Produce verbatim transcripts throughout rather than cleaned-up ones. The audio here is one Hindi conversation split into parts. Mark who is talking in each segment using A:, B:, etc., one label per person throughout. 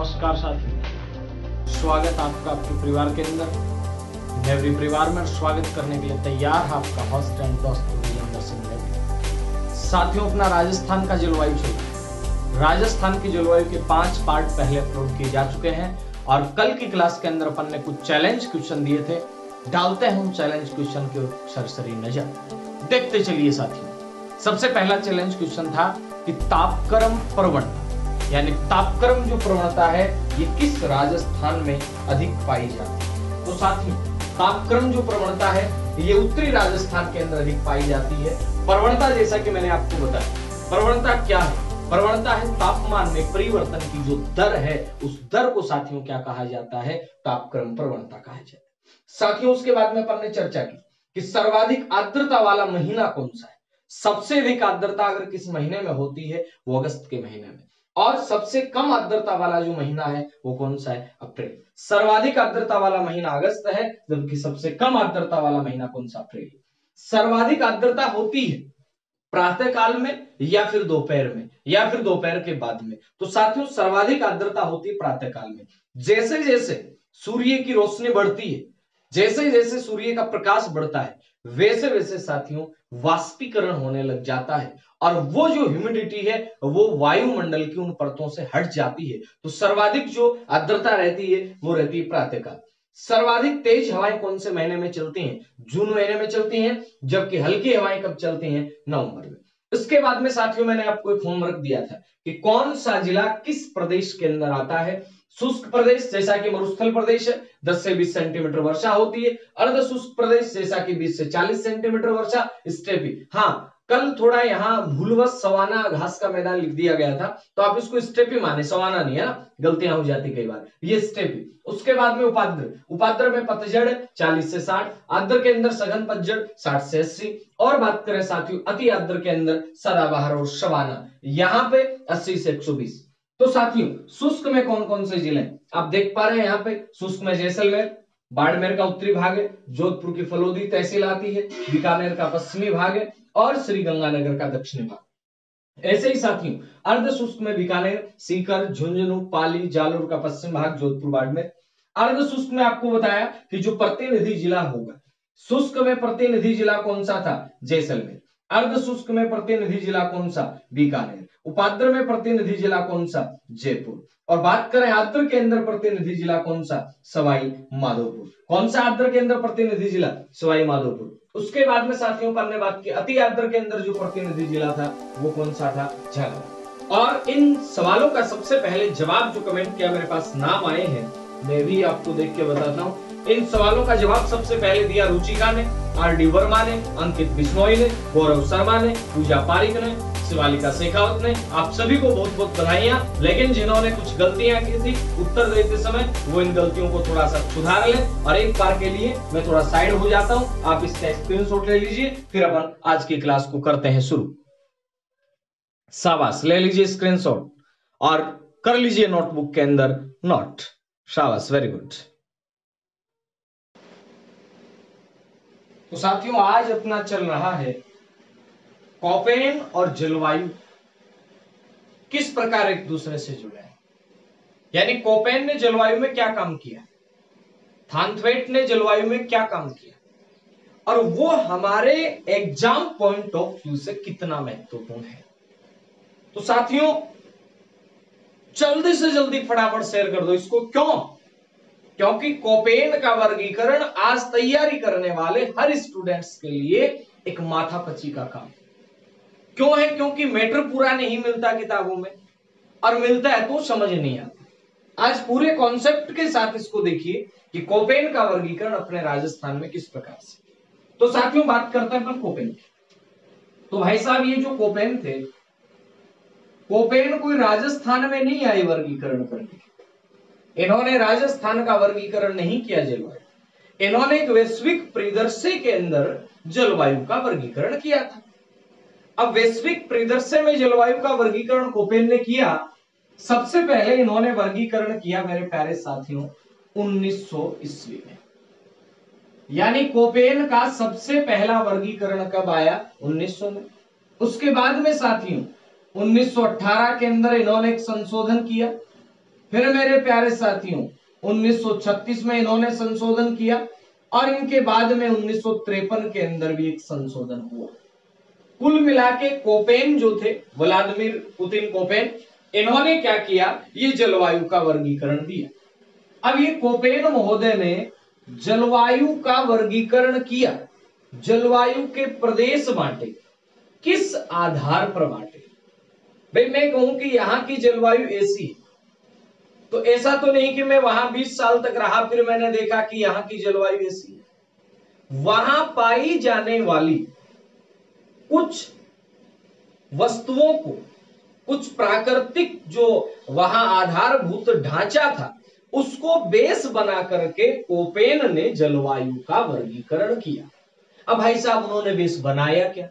A: नमस्कार साथियों, स्वागत आपका आपके परिवार के अंदर। नेवरी परिवार में स्वागत करने के लिए तैयार है आपका होस्ट एंड दोस्त विजेंद्र सिंह नेवरी। साथियों, अपना राजस्थान का जलवायु चल राजस्थान की जलवायु के पांच पार्ट पहले अपलोड किए जा चुके हैं और कल की क्लास के अंदर अपन ने कुछ चैलेंज क्वेश्चन दिए थे। डालते हैं हम चैलेंज क्वेश्चन की सरसरी नजर, देखते चलिए साथियों। सबसे पहला चैलेंज क्वेश्चन था कि तापक्रम प्रवणता यानी तापक्रम जो प्रवणता है ये किस राजस्थान में अधिक पाई जाती है। तो साथियों, तापक्रम जो प्रवणता है ये उत्तरी राजस्थान के अंदर अधिक पाई जाती है। प्रवणता जैसा कि मैंने आपको बताया, प्रवणता क्या है? प्रवणता है तापमान में परिवर्तन की जो दर है, उस दर को साथियों क्या कहा जाता है? तापक्रम प्रवणता कहा जाता है। साथियों, उसके बाद में अपन ने चर्चा की कि सर्वाधिक आर्द्रता वाला महीना कौन सा है। सबसे अधिक आर्द्रता अगर किस महीने में होती है वो अगस्त के महीने में, और सबसे कम आर्द्रता वाला जो महीना है वो कौन सा है? अप्रैल। सर्वाधिक आर्द्रता वाला महीना अगस्त है, जबकि सबसे कम आर्द्रता वाला महीना कौन सा? अप्रैल। सर्वाधिक आर्द्रता होती है प्रातः काल में या फिर दोपहर में या फिर दोपहर के बाद में। तो साथियों, सर्वाधिक आर्द्रता होती है प्रातः काल में। जैसे जैसे सूर्य की रोशनी बढ़ती है, जैसे जैसे सूर्य का प्रकाश बढ़ता है, वैसे वैसे साथियों वाष्पीकरण होने लग जाता है और वो जो ह्यूमिडिटी है वो वायुमंडल की उन परतों से हट जाती है। तो सर्वाधिक जो आर्द्रता रहती है वो रहती है प्रातःकाल। सर्वाधिक तेज हवाएं कौन से महीने में चलती हैं? जून महीने में चलती हैं, जबकि हल्की हवाएं कब चलती हैं? नवंबर में। इसके बाद में साथियों मैंने आपको एक होमवर्क दिया था कि कौन सा जिला किस प्रदेश के अंदर आता है। शुष्क प्रदेश जैसा कि मरुस्थल प्रदेश है, दस से बीस सेंटीमीटर वर्षा होती है। अर्ध शुष्क प्रदेश जैसा कि बीस से चालीस सेंटीमीटर वर्षा। स्टेपी, हाँ कल थोड़ा यहाँ भूलवश सवाना घास का मैदान लिख दिया गया था, तो आप इसको स्टेपी माने, सवाना नहीं है ना, गलतियां हो जाती कई बार, ये स्टेपी। उसके बाद में उपाद्र, उपाद्र में पतझड़ चालीस से साठ, आर्द्र के अंदर सघन पतझड़ साठ से अस्सी, और बात करें साथियों अति आर्द्र के अंदर सदाबहार और सवाना, यहाँ पे अस्सी से एक सौ बीस। तो साथियों, शुष्क में कौन कौन से जिले आप देख पा रहे हैं यहाँ पे? शुष्क में जैसलमेर, बाड़मेर का उत्तरी भाग है, जोधपुर की फलोदी तहसील आती है, बीकानेर का पश्चिमी भाग है और श्री गंगानगर का दक्षिणी भाग। ऐसे ही साथियों अर्ध शुष्क में बीकानेर, सीकर, झुंझुनू, पाली, जालोर का पश्चिम भाग, जोधपुर, बाड़मेर। अर्ध शुष्क में आपको बताया कि जो प्रतिनिधि जिला होगा, शुष्क में प्रतिनिधि जिला कौन सा था? जैसलमेर। अर्ध शुष्क में प्रतिनिधि जिला कौन सा? बीकानेर। उपाद्र में प्रतिनिधि जिला कौन सा? जयपुर। और बात करें आर्द्र के अंदर प्रतिनिधि जिला कौन सा? सवाई माधोपुर। कौन सा आर्द्र के अंदर प्रतिनिधि जिला? सवाई माधोपुर। उसके बाद में साथियों पर हमने बात की अति आर्द्र के अंदर जो प्रतिनिधि जिला था वो कौन सा था? झालावाड़। और इन सवालों का सबसे पहले जवाब जो कमेंट किया, मेरे पास नाम आए हैं, मैं भी आपको देख के बताता हूँ। इन सवालों का जवाब सबसे पहले दिया रुचिका ने, आर डी वर्मा ने, अंकित बिश्नोई ने, गौरव शर्मा ने, पूजा पारिक ने, शिवालिका शेखावत ने। आप सभी को बहुत बहुत बधाइयां। लेकिन जिन्होंने कुछ गलतियां की थी उत्तर देते समय, वो इन गलतियों को थोड़ा सा सुधार लें। और एक बार के लिए मैं थोड़ा साइड हो जाता हूं, आप इसका स्क्रीनशॉट ले लीजिए, फिर अपन आज की क्लास को करते हैं शुरू। शाबाश, ले लीजिए स्क्रीनशॉट और कर लीजिए नोटबुक के अंदर नोट। शाबाश, वेरी गुड। तो साथियों, आज अपना चल रहा है कोपेन और जलवायु किस प्रकार एक दूसरे से जुड़े हैं। यानी कोपेन ने जलवायु में क्या काम किया, थानथवेट ने जलवायु में क्या काम किया, और वो हमारे एग्जाम पॉइंट ऑफ व्यू से कितना महत्वपूर्ण है। तो साथियों, जल्दी से जल्दी फटाफट शेयर कर दो इसको। क्यों? क्योंकि कोपेन का वर्गीकरण आज तैयारी करने वाले हर स्टूडेंट्स के लिए एक माथापच्ची का काम। क्यों है? क्योंकि मैटर पूरा नहीं मिलता किताबों में, और मिलता है तो समझ नहीं आता। आज पूरे कॉन्सेप्ट के साथ इसको देखिए कि कोपेन का वर्गीकरण अपने राजस्थान में किस प्रकार से। तो साथियों, बात करते हैं अपन कोपेन की। तो भाई साहब, ये जो कोपेन थे, कोपेन कोई राजस्थान में नहीं आए वर्गीकरण करने। इन्होंने राजस्थान का वर्गीकरण नहीं किया जलवायु, इन्होंने एक वैश्विक परिदृश्य के अंदर जलवायु का वर्गीकरण किया था। अब वैश्विक परिदृश्य में जलवायु का वर्गीकरण कोपेन ने किया। सबसे पहले इन्होंने वर्गीकरण किया मेरे प्यारे साथियों उन्नीस सौ ईस्वी में। यानी कोपेन का सबसे पहला वर्गीकरण कब आया? उन्नीस सौ में। उसके बाद में साथियों उन्नीस सौ अठारह के अंदर इन्होंने एक संशोधन किया। फिर मेरे प्यारे साथियों उन्नीस सौ छत्तीस में इन्होंने संशोधन किया और इनके बाद में उन्नीस सौ तिरपन के अंदर भी एक संशोधन हुआ। कुल मिला के कोपेन जो थे, व्लादिमीर पुतिन कोपेन, इन्होंने क्या किया, ये जलवायु का वर्गीकरण दिया। अब ये कोपेन महोदय ने जलवायु का वर्गीकरण किया, जलवायु के प्रदेश बांटे, किस आधार पर बांटे? भाई मैं कहूं कि यहां की जलवायु ऐसी है, तो ऐसा तो नहीं कि मैं वहां बीस साल तक रहा फिर मैंने देखा कि यहां की जलवायु ऐसी है। वहां पाई जाने वाली कुछ वस्तुओं को, कुछ प्राकृतिक जो वहां आधारभूत ढांचा था, उसको बेस बना करके कोपेन ने जलवायु का वर्गीकरण किया। अब भाई साहब उन्होंने बेस बनाया क्या?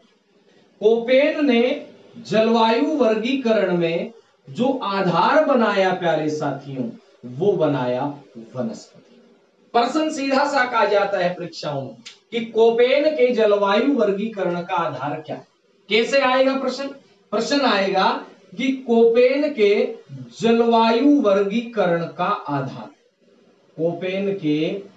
A: कोपेन ने जलवायु वर्गीकरण में जो आधार बनाया प्यारे साथियों, वो बनाया वनस्पति। प्रश्न सीधा सा कहा जाता है परीक्षाओं में कि कोपेन के जलवायु वर्गीकरण का आधार क्या है? कैसे आएगा प्रश्न? प्रश्न आएगा कि कोपेन के जलवायु वर्गीकरण का आधार, कोपेन के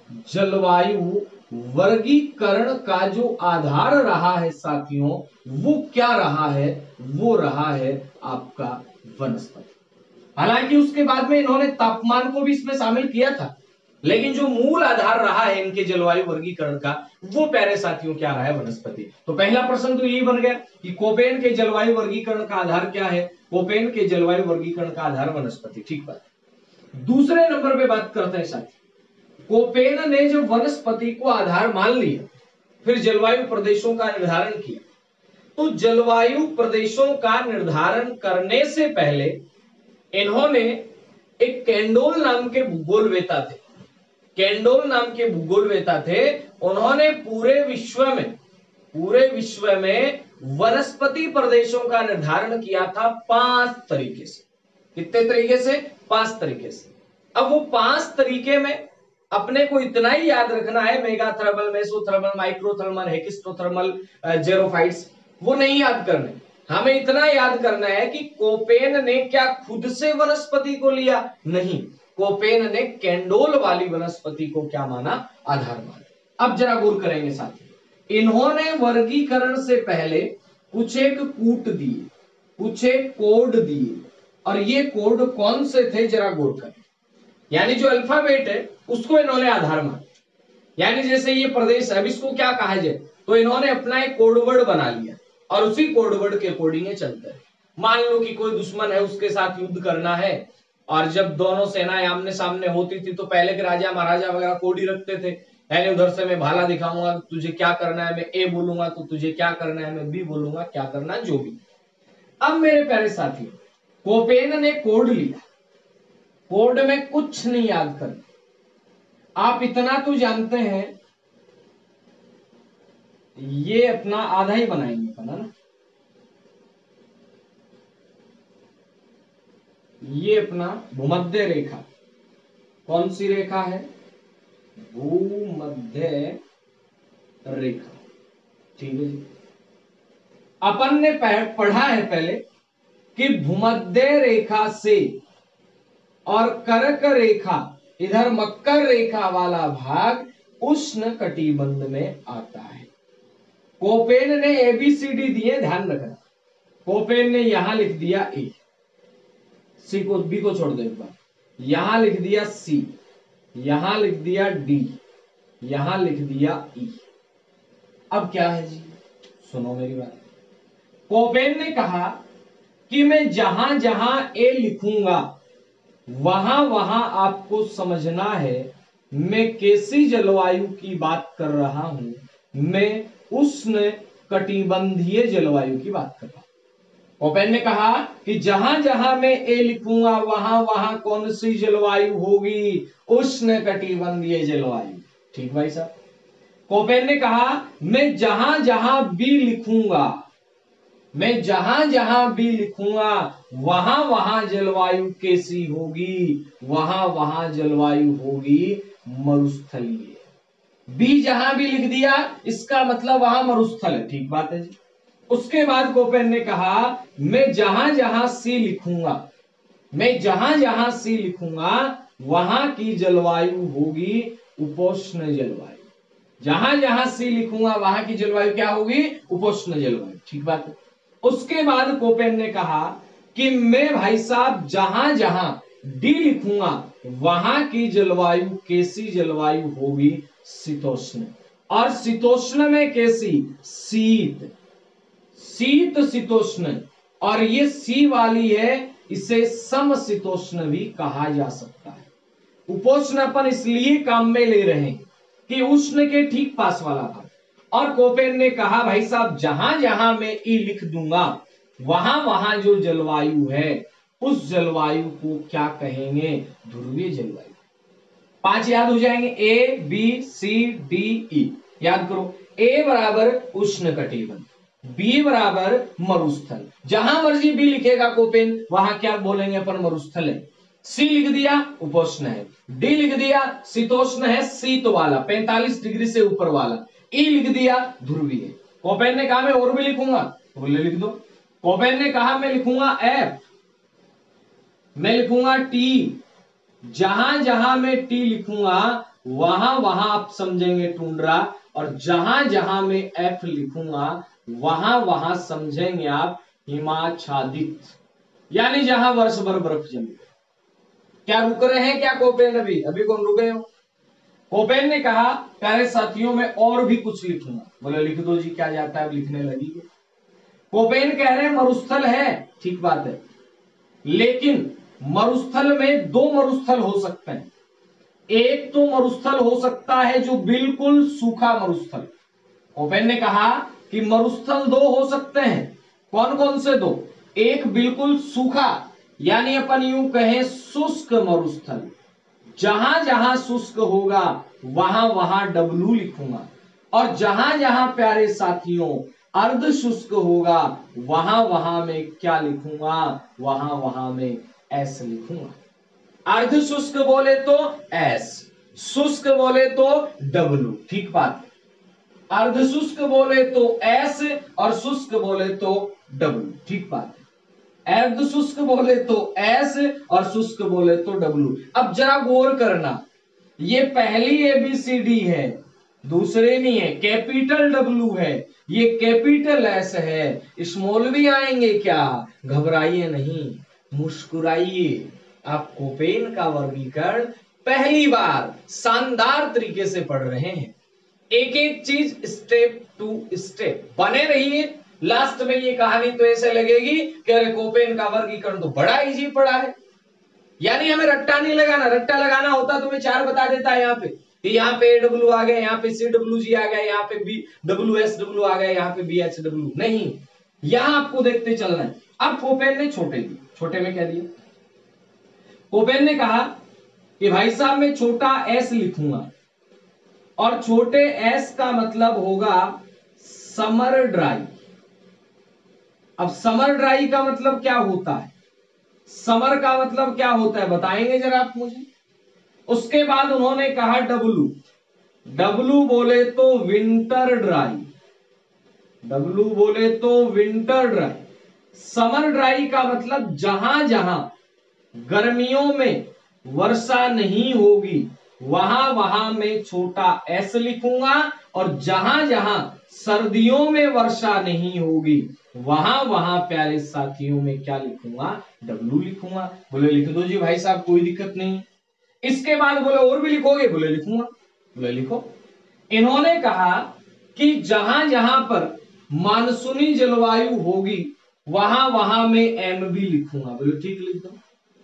A: जलवायु वर्गीकरण का जो आधार रहा है साथियों, वो क्या रहा है? वो रहा है आपका वनस्पति। हालांकि उसके बाद में इन्होंने तापमान को भी इसमें शामिल किया था, लेकिन जो मूल आधार रहा है इनके जलवायु वर्गीकरण का, वो प्यारे साथियों क्या रहा है? वनस्पति। तो पहला प्रश्न तो यही बन गया कि कोपेन के जलवायु वर्गीकरण का आधार क्या है? कोपेन के जलवायु वर्गीकरण का आधार वनस्पति। ठीक बात। दूसरे नंबर पे बात करते हैं साथी, कोपेन ने जो वनस्पति को आधार मान लिया, फिर जलवायु प्रदेशों का निर्धारण किया। तो जलवायु प्रदेशों का निर्धारण करने से पहले इन्होंने एक कैंडोल नाम के भूगोलवेता थे, कैंडोल नाम के भूगोलवेता थे, उन्होंने पूरे विश्व में पूरे विश्व में वनस्पति प्रदेशों का निर्धारण किया था पांच तरीके से। कितने तरीके से? पांच तरीके से। अब वो पांच तरीके में अपने को इतना ही याद रखना है, मेगाथर्मल, मेसोथर्मल, माइक्रोथर्मल, हेकिस्टोथर्मल, जेरोफाइट्स, वो नहीं याद करने। हमें इतना याद करना है कि कोपेन ने क्या खुद से वनस्पति को लिया? नहीं, कोपेन ने कैंडोल वाली वनस्पति को क्या माना? आधार माना। अब जरा गौर करेंगे साथी, इन्होंने वर्गीकरण से पहले कुछ एक कूट दिए, कुछ एक कोड दिए, और ये कोड कौन से थे जरा गौर करें। यानी जो अल्फाबेट है उसको इन्होंने आधार माना। यानी जैसे ये प्रदेश है, अब इसको क्या कहा जाए, तो इन्होंने अपना एक कोडवर्ड बना लिया और उसी कोडवर्ड के अकॉर्डिंग चलता है। मान लो कि कोई दुश्मन है, उसके साथ युद्ध करना है, और जब दोनों सेनाएं आमने सामने होती थी तो पहले के राजा महाराजा वगैरह कोड ही रखते थे। यानी उधर से मैं भाला दिखाऊंगा, तुझे क्या करना है, मैं ए बोलूंगा तो तुझे क्या करना है, मैं बी बोलूंगा क्या करना है, जो भी। अब मेरे प्यारे साथियों, कोपेन ने कोड लिया, कोड में कुछ नहीं याद करना। आप इतना तो जानते हैं, ये अपना आधा ही बनाएंगे अपना ना, ये अपना भूमध्य रेखा, कौन सी रेखा है? भूमध्य रेखा। ठीक है जी। अपन ने पढ़ा है पहले कि भूमध्य रेखा से और कर्क रेखा, इधर मकर रेखा वाला भाग उष्ण कटिबंध में आता है। कोपेन ने एबीसीडी दिए, ध्यान रखना। कोपेन ने यहां लिख दिया ए, सी को बी को छोड़ दो एक बार, यहां लिख दिया सी, यहां लिख दिया डी, यहां लिख दिया ई। अब क्या है जी, सुनो मेरी बात। कोपेन ने कहा कि मैं जहां जहां ए लिखूंगा वहां वहां आपको समझना है मैं कैसी जलवायु की बात कर रहा हूं, मैं उष्ण कटिबंधीय जलवायु की बात कर रहा हूं। कोपेन ने कहा कि जहां जहां मैं ए लिखूंगा वहां वहां कौन सी जलवायु होगी? उष्ण कटिबंधीय जलवायु। ठीक भाई साहब। कोपेन ने कहा मैं जहां जहां बी लिखूंगा, मैं जहां जहां भी लिखूंगा वहां वहां जलवायु कैसी होगी? वहां वहां जलवायु होगी मरुस्थलीय। बी जहां भी लिख दिया इसका मतलब वहां मरुस्थल है। ठीक बात है जी। उसके बाद कोपेन ने कहा मैं जहां जहां सी लिखूंगा मैं जहां जहां सी लिखूंगा वहां की जलवायु होगी उपोष्ण जलवायु। जहां जहां सी लिखूंगा वहां की जलवायु क्या होगी? उपोष्ण जलवायु। ठीक बात है। उसके बाद कोपेन ने कहा कि मैं भाई साहब जहां जहां डी लिखूंगा वहां की जलवायु कैसी जलवायु होगी? शीतोष्ण। और शीतोष्ण में कैसी? शीत, शीत शीतोष्ण। और ये सी वाली है, इसे समशीतोष्ण भी कहा जा सकता है। उपोष्ण अपन इसलिए काम में ले रहे हैं कि उष्ण के ठीक पास वाला भाग। और कोपेन ने कहा भाई साहब जहां जहां मैं ई लिख दूंगा वहां वहां जो जलवायु है उस जलवायु को क्या कहेंगे? ध्रुवीय जलवायु। पांच याद हो जाएंगे, ए बी सी डी ई। याद करो, ए बराबर उष्ण कटिबंध, बी बराबर मरुस्थल। जहां मर्जी बी लिखेगा कोपेन वहां क्या बोलेंगे अपन? मरुस्थल है। सी लिख दिया उपोष्ण है, डी लिख दिया शीतोष्ण है, शीत वाला पैंतालीस डिग्री से ऊपर वाला, ई लिख दिया ध्रुवीय। कोपेन ने कहा मैं और भी लिखूंगा, तो बोले लिख दो। कोपेन ने कहा मैं लिखूंगा एफ, मैं लिखूंगा टी। जहां जहां मैं टी लिखूंगा वहां वहां आप समझेंगे टुंड्रा, और जहां जहां मैं एफ लिखूंगा वहां वहां समझेंगे आप हिमाच्छादित, यानी जहां वर्ष भर बर्फ जमी। क्या रुक रहे हैं क्या कोपेन? अभी अभी कौन रुके हो? कोपेन ने कहा प्यारे साथियों में और भी कुछ लिखूंगा। बोले लिख दो जी, क्या जाता है, अब लिखने लगी। कोपेन कह रहे हैं मरुस्थल है, ठीक बात है, लेकिन मरुस्थल में दो मरुस्थल हो सकते हैं। एक तो मरुस्थल हो सकता है जो बिल्कुल सूखा मरुस्थल। कोपेन ने कहा कि मरुस्थल दो हो सकते हैं। कौन कौन से दो? एक बिल्कुल सूखा, यानी अपन यूं कहें शुष्क मरुस्थल। जहां जहां शुष्क होगा वहां वहां डब्लू लिखूंगा, और जहां जहां प्यारे साथियों अर्ध शुष्क होगा वहां वहां में क्या लिखूंगा? वहां वहां में एस लिखूंगा। अर्ध शुष्क बोले तो एस, शुष्क बोले तो डब्लू। ठीक बात है। अर्ध शुष्क बोले तो एस और शुष्क बोले तो डब्लू। ठीक बात है। अर्ध शुष्क बोले तो एस और शुष्क बोले तो डब्लू। अब जरा गौर करना, ये पहली एबीसीडी है, दूसरे नहीं है। कैपिटल डब्लू है, ये कैपिटल एस है। स्मॉल भी आएंगे क्या? घबराइए नहीं, मुस्कुराइए। आप कोपेन का वर्गीकरण पहली बार शानदार तरीके से पढ़ रहे हैं। एक एक चीज स्टेप टू स्टेप बने रहिए। लास्ट में ये कहानी तो ऐसे लगेगी कि अरे कोपेन का वर्गीकरण तो बड़ा इजी पड़ा है, यानी हमें रट्टा नहीं लगाना। रट्टा लगाना होता तो मैं चार बता देता है यहाँ पे, कि यहाँ पे ए डब्ल्यू आ गया, यहाँ पे सी डब्ल्यू जी आ गया, यहाँ पे बी डब्ल्यू एस डब्ल्यू आ गया, यहाँ पे बी एच डब्ल्यू। नहीं, यहां आपको देखते चलना है। अब कोपेन ने छोटे दिए, छोटे में क्या दिया? कोपेन ने कहा कि भाई साहब मैं छोटा एस लिखूंगा, और छोटे एस का मतलब होगा समर ड्राई। अब समर ड्राई का मतलब क्या होता है? समर का मतलब क्या होता है बताएंगे जरा आप मुझे। उसके बाद उन्होंने कहा डब्लू, डब्लू बोले तो विंटर ड्राई, डब्लू बोले तो विंटर ड्राई। समर ड्राई का मतलब जहां जहां गर्मियों में वर्षा नहीं होगी वहां वहां मैं छोटा एस लिखूंगा, और जहां जहां सर्दियों में वर्षा नहीं होगी वहां वहां प्यारे साथियों में क्या लिखूंगा? डब्लू लिखूंगा। बोले लिख दो जी भाई साहब, कोई दिक्कत नहीं। इसके बाद बोले और भी लिखोगे? बोले लिखूंगा। बोले लिखो। इन्होंने कहा कि जहां जहां पर मानसूनी जलवायु होगी वहां वहां मैं एम भी लिखूंगा। बोले ठीक, लिख दो।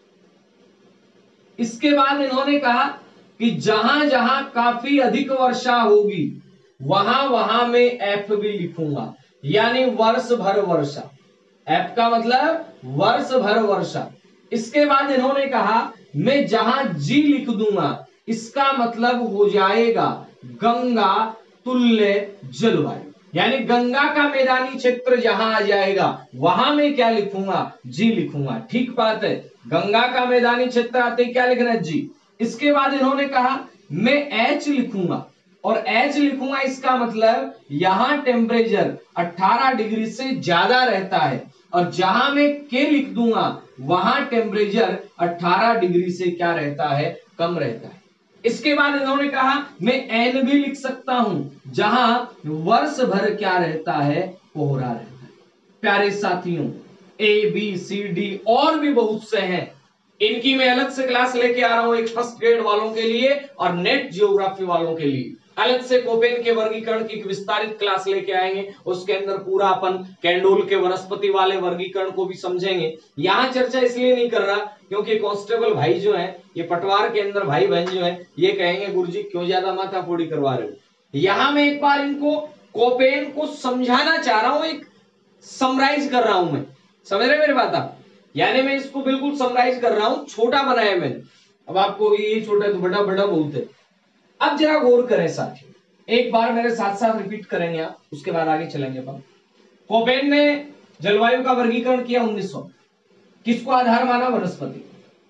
A: इसके बाद इन्होंने कहा कि जहां जहां काफी अधिक वर्षा होगी वहां वहां मैं एफ भी लिखूंगा, यानी वर्ष भर वर्षा। एफ का मतलब वर्ष भर वर्षा। इसके बाद इन्होंने कहा मैं जहां जी लिख दूंगा इसका मतलब हो जाएगा गंगा तुल्य जलवायु, यानी गंगा का मैदानी क्षेत्र जहां आ जाएगा वहां मैं क्या लिखूंगा? जी लिखूंगा। ठीक बात है। गंगा का मैदानी क्षेत्र आते क्या लिखना? जी। इसके बाद इन्होंने कहा मैं एच लिखूंगा, और एच लिखूंगा इसका मतलब यहां टेम्परेचर अठारह डिग्री से ज्यादा रहता है, और जहां मैं के लिख दूंगा वहां टेम्परेचर अठारह डिग्री से क्या रहता है, कम रहता है। इसके बाद इन्होंने कहा मैं एन भी लिख सकता हूं जहां वर्ष भर क्या रहता है, कोहरा रहता है। प्यारे साथियों, ए बी सी डी और भी बहुत से हैं, इनकी मैं अलग से क्लास लेके आ रहा हूं, एक फर्स्ट ग्रेड वालों के लिए और नेट ज्योग्राफी वालों के लिए अलग से कोपेन के वर्गीकरण की विस्तारित क्लास लेके आएंगे। उसके अंदर पूरा अपन कैंडोल के वनस्पति वाले वर्गीकरण को भी समझेंगे। यहां चर्चा इसलिए नहीं कर रहा क्योंकि कांस्टेबल भाई जो है, ये पटवार के अंदर भाई बहन जो है, ये कहेंगे गुरुजी क्यों ज्यादा माथाफोड़ी करवा रहे हो। यहां मैं एक बार इनको कोपेन को समझाना चाह रहा हूं, एक समराइज कर रहा हूं मैं, समझ रहे मेरी बात आप, यानी मैं इसको बिल्कुल समराइज कर रहा हूं, छोटा बनाया मैंने। अब आपको ये छोटा है तो बड़ा बड़ा बहुत है। अब जरा गौर करें साथियों, एक बार मेरे साथ साथ रिपीट करेंगे आप, उसके बाद आगे चलेंगे अपन। कोपेन ने जलवायु का वर्गीकरण किया उन्नीस सौ, किसको आधार माना, वनस्पति,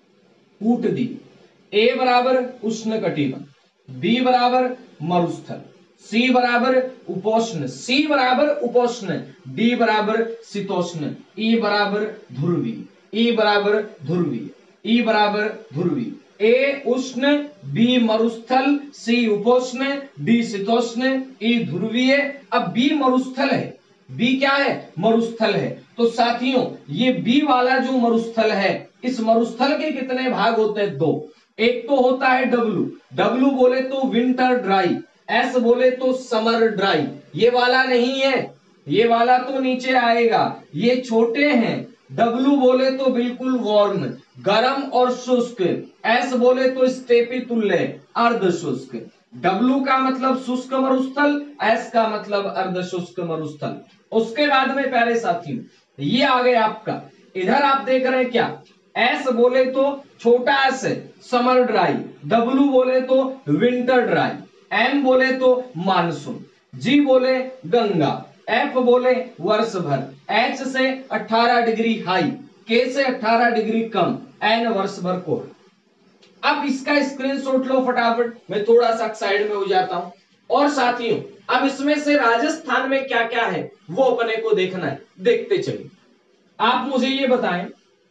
A: ऊट दी। ए बराबर उष्ण कटिबंध, बी बराबर मरुस्थल, सी बराबर उपोष्ण, सी बराबर उपोष्ण, डी बराबर शीतोष्ण, ई बराबर ध्रुवीय, ई बराबर ध्रुवीय, ई बराबर ध्रुवीय। ए उष्ण, बी मरुस्थल, सी उपोष्ण, डी शीतोष्ण, ई ध्रुवीय। अब बी मरुस्थल है, बी क्या है, मरुस्थल है। तो साथियों ये बी वाला जो मरुस्थल है, इस मरुस्थल के कितने भाग होते हैं, दो। एक तो होता है डब्लू, डब्लू बोले तो विंटर ड्राई, एस बोले तो समर ड्राई। ये वाला नहीं है, ये वाला तो नीचे आएगा, ये छोटे हैं। डब्लू बोले तो बिल्कुल वार्म, गर्म और शुष्क, एस बोले तो स्टेपी तुल्य, अर्ध शुष्क। डब्लू का मतलब शुष्क मरुस्थल, एस का मतलब अर्ध शुष्क मरुस्थल। उसके बाद में प्यारे साथियों ये आ गया आपका, इधर आप देख रहे हैं क्या, एस बोले तो छोटा एस है समर ड्राई, डब्लू बोले तो विंटर ड्राई, एम बोले तो मानसून, जी बोले गंगा, एफ बोले वर्ष भर, एच से अठारह डिग्री हाई, के से अठारह डिग्री कम, एन वर्ष भर कोहरा। अब इसका स्क्रीनशॉट लो फटाफट, मैं थोड़ा सा साइड में हो जाता हूं। और साथियों अब इसमें से राजस्थान में क्या क्या है वो अपने को देखना है, देखते चलिए। आप मुझे ये बताएं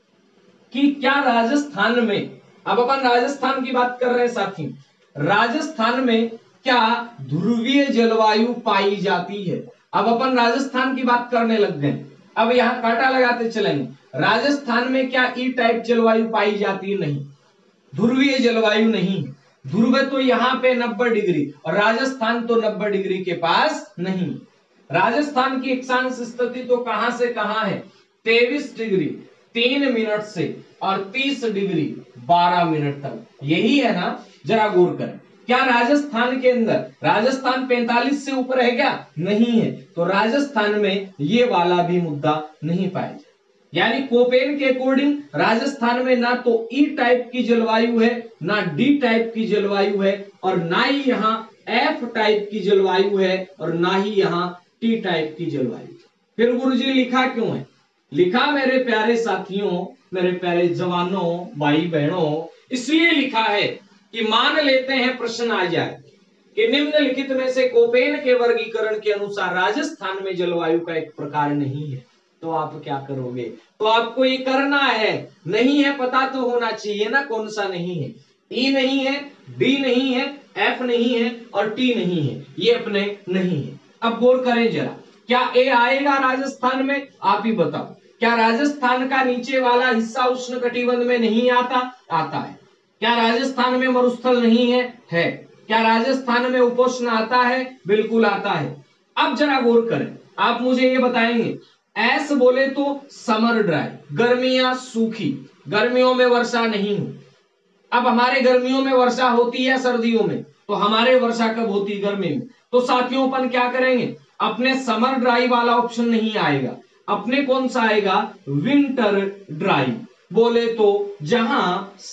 A: कि क्या राजस्थान में, अब अपन राजस्थान की बात कर रहे हैं साथियों, राजस्थान में क्या ध्रुवीय जलवायु पाई जाती है। अब अपन राजस्थान की बात करने लग गए, अब यहां कांटा लगाते चलेंगे। राजस्थान में क्या ई टाइप जलवायु पाई जाती है, नहीं, ध्रुवीय जलवायु नहीं। ध्रुव तो यहाँ पे नब्बे डिग्री और राजस्थान तो नब्बे डिग्री के पास नहीं। राजस्थान की अक्षांश स्थिति तो कहां से कहां है, तेईस डिग्री तीन मिनट से और तीस डिग्री बारह मिनट तक, यही है ना। जरा गौर करें, क्या राजस्थान के अंदर, राजस्थान पैंतालीस से ऊपर है क्या, नहीं है, तो राजस्थान में ये वाला भी मुद्दा नहीं पाया जाए। यानी कोपेन के अकॉर्डिंग राजस्थान में ना तो ई टाइप की जलवायु है, ना डी टाइप की जलवायु है, और ना ही यहाँ एफ टाइप की जलवायु है, और ना ही यहाँ टी टाइप की जलवायु। फिर गुरुजी लिखा क्यों है, लिखा मेरे प्यारे साथियों, मेरे प्यारे जवानों, भाई बहनों, इसलिए लिखा है कि मान लेते हैं प्रश्न आ जाए कि निम्नलिखित में से कोपेन के वर्गीकरण के अनुसार राजस्थान में जलवायु का एक प्रकार नहीं है, तो आप क्या करोगे। तो आपको ये करना है, नहीं है पता तो होना चाहिए ना कौन सा नहीं है। ई नहीं है, डी नहीं है, एफ नहीं है और टी नहीं है, ये अपने नहीं है। अब गौर करें जरा, क्या ए आएगा राजस्थान में, आप ही बताओ। क्या राजस्थान का नीचे वाला हिस्सा उष्ण कटिबंध में नहीं आता, आता है। क्या राजस्थान में मरुस्थल नहीं है, है। क्या राजस्थान में उपोष्ण आता है, बिल्कुल आता है। अब जरा गौर करें, आप मुझे ये बताएंगे, एस बोले तो समर ड्राई, गर्मियां सूखी, गर्मियों में वर्षा नहीं हो। अब हमारे गर्मियों में वर्षा होती है सर्दियों में, तो हमारे वर्षा कब होती है, गर्मी में। तो साथियों अपन क्या करेंगे, अपने समर ड्राई वाला ऑप्शन नहीं आएगा, अपने कौन सा आएगा, विंटर ड्राई। बोले तो जहां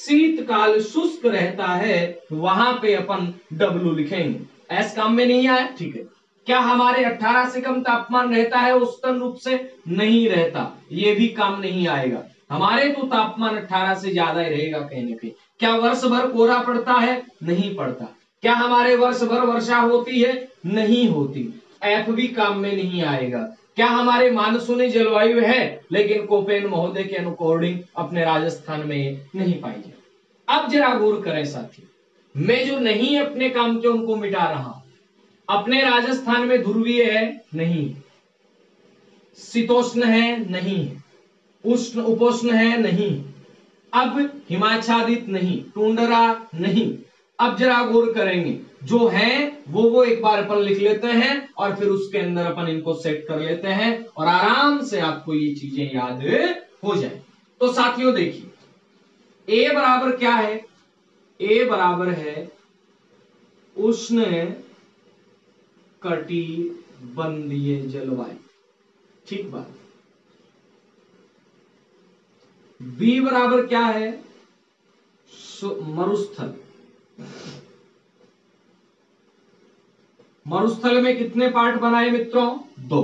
A: शीतकाल शुष्क रहता है वहां पे अपन डब्लू लिखेंगे। एस काम में नहीं आया, ठीक है। क्या हमारे अठारह से कम तापमान रहता है औसतन रूप से, नहीं रहता, ये भी काम नहीं आएगा। हमारे तो तापमान अठारह से ज्यादा ही रहेगा कहीं ना कहीं। क्या वर्ष भर कोहरा पड़ता है, नहीं पड़ता। क्या हमारे वर्ष भर वर्षा होती है, नहीं होती, एफ भी काम में नहीं आएगा। क्या हमारे मानसूनी जलवायु है, लेकिन कोपेन महोदय के अकॉर्डिंग अपने राजस्थान में नहीं पाई जाती। अब जरा गौर करें साथी, मैं जो नहीं अपने काम के उनको मिटा रहा हूं। अपने राजस्थान में ध्रुवीय है नहीं, शीतोष्ण है नहीं, उष्ण उपोष्ण है नहीं, अब हिमाच्छादित नहीं, टुंड्रा नहीं। अब जरा गौर करेंगे, जो है वो वो एक बार अपन लिख लेते हैं और फिर उसके अंदर अपन इनको सेट कर लेते हैं और आराम से आपको ये चीजें याद हो जाए। तो साथियों देखिए, ए बराबर क्या है, ए बराबर है उष्ण कटिबंधीय जलवायु, ठीक बात। बी बराबर क्या है, मरुस्थल। मरुस्थल में कितने पार्ट बनाए मित्रों, दो।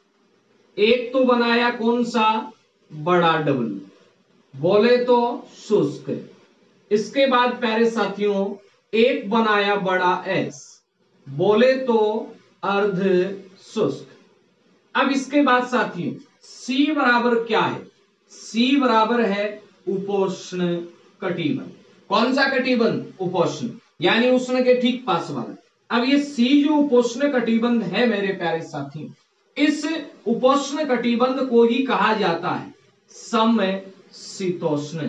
A: एक तो बनाया कौन सा, बड़ा डब्ल्यू, बोले तो शुष्क। इसके बाद प्यारे साथियों एक बनाया बड़ा एस, बोले तो अर्ध शुष्क। अब इसके बाद साथियों सी बराबर क्या है, सी बराबर है उपोष्ण कटिबंध। कौन सा कटिबंध, उपोष्ण, यानी उष्ण के ठीक पास वाला। अब ये सी जो उपोष्ण कटिबंध है मेरे प्यारे साथियों, इस उपोष्ण कटिबंध को ही कहा जाता है समशीतोष्ण,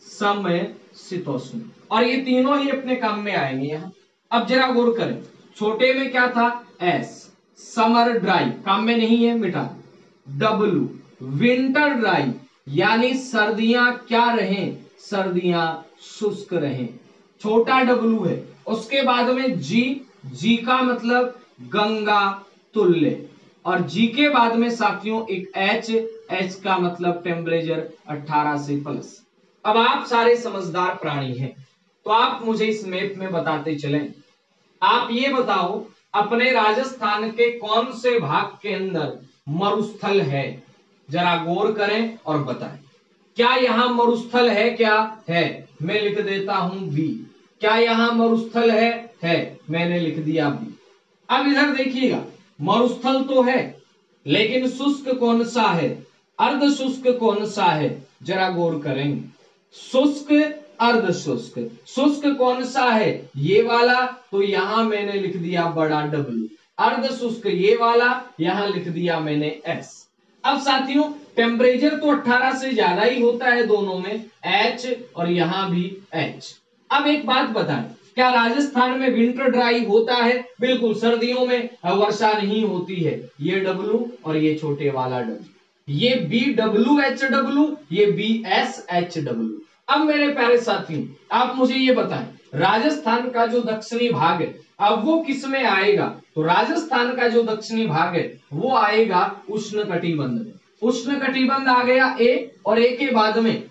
A: समशीतोष्ण। और ये तीनों ही अपने काम में आएंगे यहां। अब जरा गौर करें, छोटे में क्या था, एस समर ड्राई, काम में नहीं है, मिटा। डब्लू विंटर ड्राई, यानी सर्दियां क्या रहें, सर्दियां शुष्क रहें, छोटा डब्लू है। उसके बाद में जी, जी का मतलब गंगा तुल्य, और जी के बाद में साथियों एक एच, एच का मतलब टेम्परेचर अठारह से प्लस। अब आप सारे समझदार प्राणी हैं, तो आप मुझे इस मैप में बताते चलें। आप ये बताओ अपने राजस्थान के कौन से भाग के अंदर मरुस्थल है, जरा गौर करें और बताएं। क्या यहां मरुस्थल है, क्या है, मैं लिख देता हूं बी। क्या यहां मरुस्थल है, है, मैंने लिख दिया बी। अब इधर देखिएगा, मरुस्थल तो है लेकिन शुष्क कौन सा है, अर्ध शुष्क कौन सा है, जरा गौर करेंगे। शुष्क अर्ध शुष्क, शुष्क कौन सा है, ये वाला, तो यहां मैंने लिख दिया बड़ा डब्ल्यू। अर्ध शुष्क ये वाला, यहां लिख दिया मैंने एस। अब साथियों टेम्परेचर तो अठारह से ज्यादा ही होता है दोनों में, एच और यहां भी एच। अब एक बात बताएं, क्या राजस्थान में विंटर ड्राई होता है, बिल्कुल, सर्दियों में वर्षा नहीं होती है। ये डब्लू और ये छोटे वाला डब्लू, ये बी डब्लू एच डब्लू, ये बी एस एच डब्लू। अब मेरे प्यारे साथियों आप मुझे ये बताएं, राजस्थान का जो दक्षिणी भाग है अब वो किस में आएगा, तो राजस्थान का जो दक्षिणी भाग है वो आएगा उष्ण कटिबंध में। उष्ण कटिबंध आ गया ए, और ए के बाद में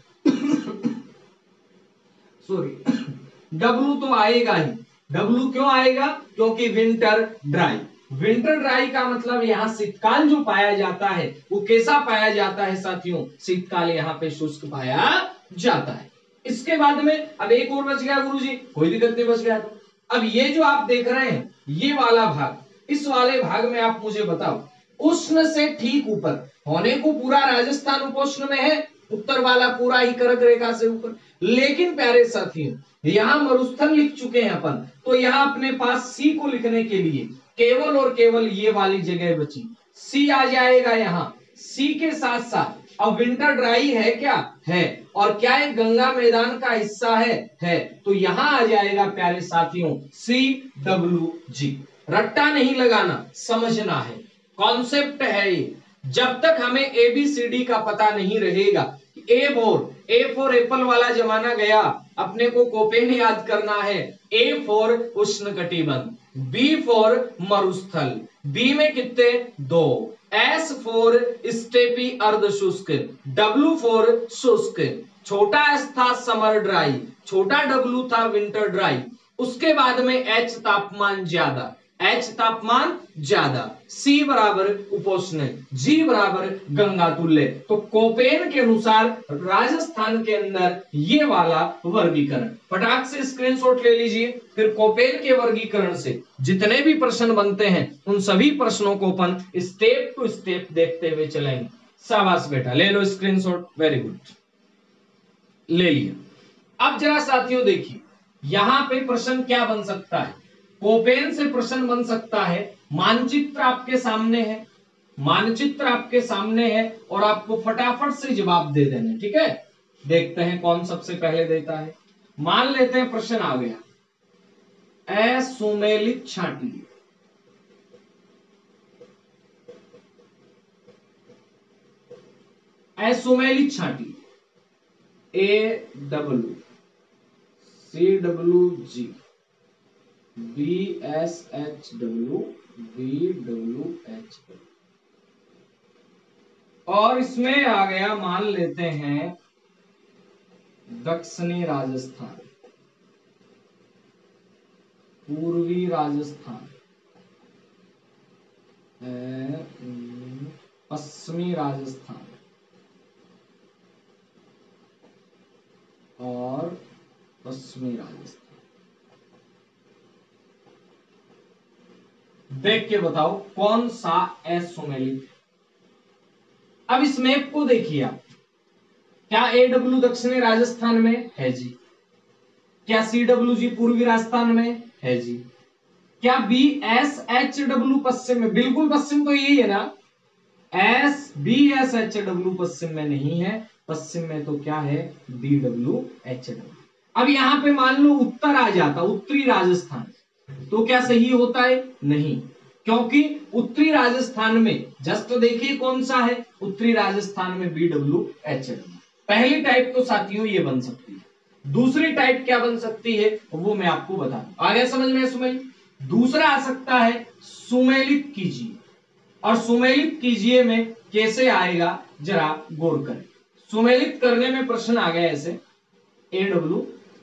A: सॉरी डब्लू तो आएगा ही। डब्लू क्यों आएगा, क्योंकि विंटर ड्राई। विंटर ड्राई का मतलब यहाँ शीतकाल जो पाया जाता है वो कैसा पाया जाता है साथियों, शीतकाल यहाँ पे शुष्क पाया जाता है। इसके बाद में अब एक और बच गया गुरुजी, कोई दिक्कत नहीं, बच गया। तो अब ये जो आप देख रहे हैं ये वाला भाग, इस वाले भाग में आप मुझे बताओ, उष्ण से ठीक ऊपर होने को पूरा राजस्थान उपोष्ण में है, उत्तर वाला पूरा ही कर्क रेखा से ऊपर। लेकिन प्यारे साथियों यहाँ मरुस्थल लिख चुके हैं अपन, तो यहाँ अपने पास सी को लिखने के लिए केवल और केवल ये वाली जगह बची, सी आ जाएगा यहाँ। सी के साथ साथ अब विंटर ड्राई है क्या, है, और क्या एक गंगा मैदान का हिस्सा है, है, तो यहाँ आ जाएगा प्यारे साथियों सी डब्ल्यू जी। रट्टा नहीं लगाना, समझना है, कॉन्सेप्ट है ये। जब तक हमें एबीसीडी का पता नहीं रहेगा, A for, A for apple वाला जमाना गया, अपने को कोपेन याद करना है। ए फॉर उष्ण कटिबंध, बी फॉर मरुस्थल, बी में कितने, दो, एस फॉर स्टेपी अर्ध शुष्क, डब्ल्यू फॉर शुष्क, छोटा एस था समर ड्राई, छोटा डब्ल्यू था विंटर ड्राई, उसके बाद में एच तापमान ज्यादा, एच तापमान ज्यादा, सी बराबर उपोष्ण, जी बराबर गंगा तुल्य। तो कोपेन के अनुसार राजस्थान के अंदर ये वाला वर्गीकरण, फटाक से स्क्रीनशॉट ले लीजिए। फिर कोपेन के वर्गीकरण से जितने भी प्रश्न बनते हैं उन सभी प्रश्नों को अपन स्टेप टू स्टेप देखते हुए चलेंगे। शाबाश बेटा, ले लो स्क्रीनशॉट, वेरी गुड, ले लिया। अब जरा साथियों देखिए, यहां पे प्रश्न क्या बन सकता है, कोपेन से प्रश्न बन सकता है, मानचित्र आपके सामने है, मानचित्र आपके सामने है और आपको फटाफट से जवाब दे देना, ठीक है। देखते हैं कौन सबसे पहले देता है। मान लेते हैं प्रश्न आ गया, असुमेलित छांटी, असुमेलित छांटी, A W C W G B S H W B W H, और इसमें आ गया, मान लेते हैं दक्षिणी राजस्थान, पूर्वी राजस्थान, पश्चिमी राजस्थान और पश्चिमी राजस्थान। देख के बताओ कौन सा असुमेलित है। अब इस मैप को देखिए आप, क्या ए डब्ल्यू दक्षिणी राजस्थान में है जी, क्या सी डब्ल्यू जी पूर्वी राजस्थान में है जी, क्या बी एस एच डब्ल्यू पश्चिम में, बिल्कुल पश्चिम तो यही है ना, S B S H W पश्चिम में नहीं है, पश्चिम में तो क्या है, डी डब्ल्यू एच डब्ल्यू। अब यहां पे मान लो उत्तर आ जाता, उत्तरी राजस्थान, तो क्या सही होता है, नहीं, क्योंकि उत्तरी राजस्थान में जस्ट देखिए कौन सा है, उत्तरी राजस्थान में बी डब्ल्यू एच डब्ल्यू। पहली टाइप तो साथियों ये बन सकती है। दूसरी टाइप क्या बन सकती है वो मैं आपको बता दूं, आ गया समझ में सुमेलित। दूसरा आ सकता है सुमेलित कीजिए, और सुमेलित कीजिए में कैसे आएगा जरा गौर करें। सुमेलित करने में प्रश्न आ गया ऐसे, ए डब्ल्यू,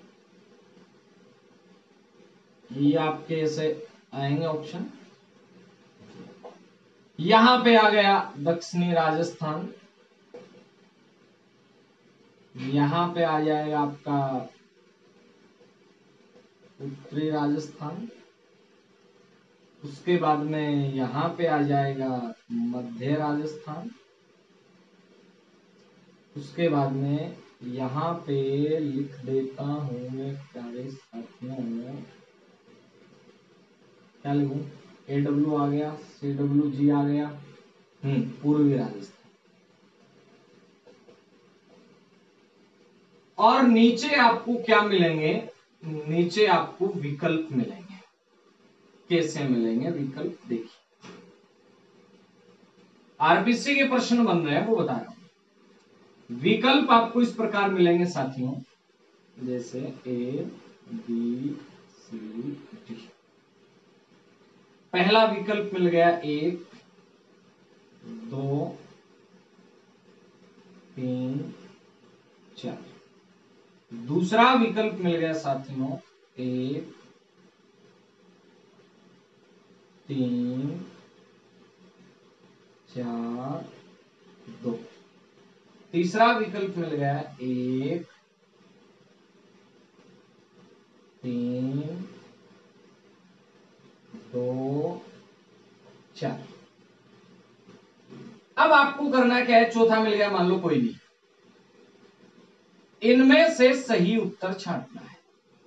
A: ये आपके ऐसे आएंगे ऑप्शन, यहां पे आ गया दक्षिणी राजस्थान, यहां पे आ जाएगा आपका उत्तरी राजस्थान, उसके बाद में यहां पे आ जाएगा मध्य राजस्थान, उसके बाद में यहां पे लिख देता हूं मैं प्यारे साथियों, क्या लिखूं, ए डब्ल्यू आ गया, सी डब्ल्यू जी आ गया, हम्म पूर्वी राजस्थान, और नीचे आपको क्या मिलेंगे, नीचे आपको विकल्प मिलेंगे। कैसे मिलेंगे विकल्प, देखिए आरबीसी के प्रश्न बन रहे हैं वो बता रहा हूं। विकल्प आपको इस प्रकार मिलेंगे साथियों, जैसे ए बी सी डी। पहला विकल्प मिल गया एक, दो, तीन, चार। दूसरा विकल्प मिल गया साथियों एक, तीन, चार, दो। तीसरा विकल्प मिल गया एक, तीन, दो, चार। अब आपको करना क्या है, चौथा मिल गया मान लो कोई नहीं, इनमें से सही उत्तर छांटना है।